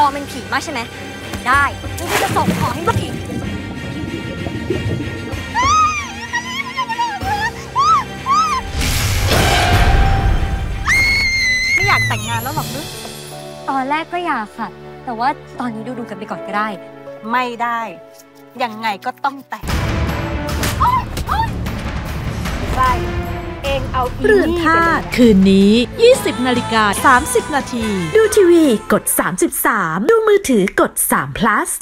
ลอมเป็นผีมากใช่ไหมได้ฉันก็จะส่งของให้ผีไม่อยากแต่งงานแล้วหรอกนึกตอนแรกก็อยากค่ะแต่ว่าตอนนี้ดูกันไปก่อนก็ได้ไม่ได้ยังไงก็ต้องแต่งใช่เองเอาเรือนธาตุคืนนี้ 20:30 น.ดูทีวีกด33ดูมือถือกด3 plus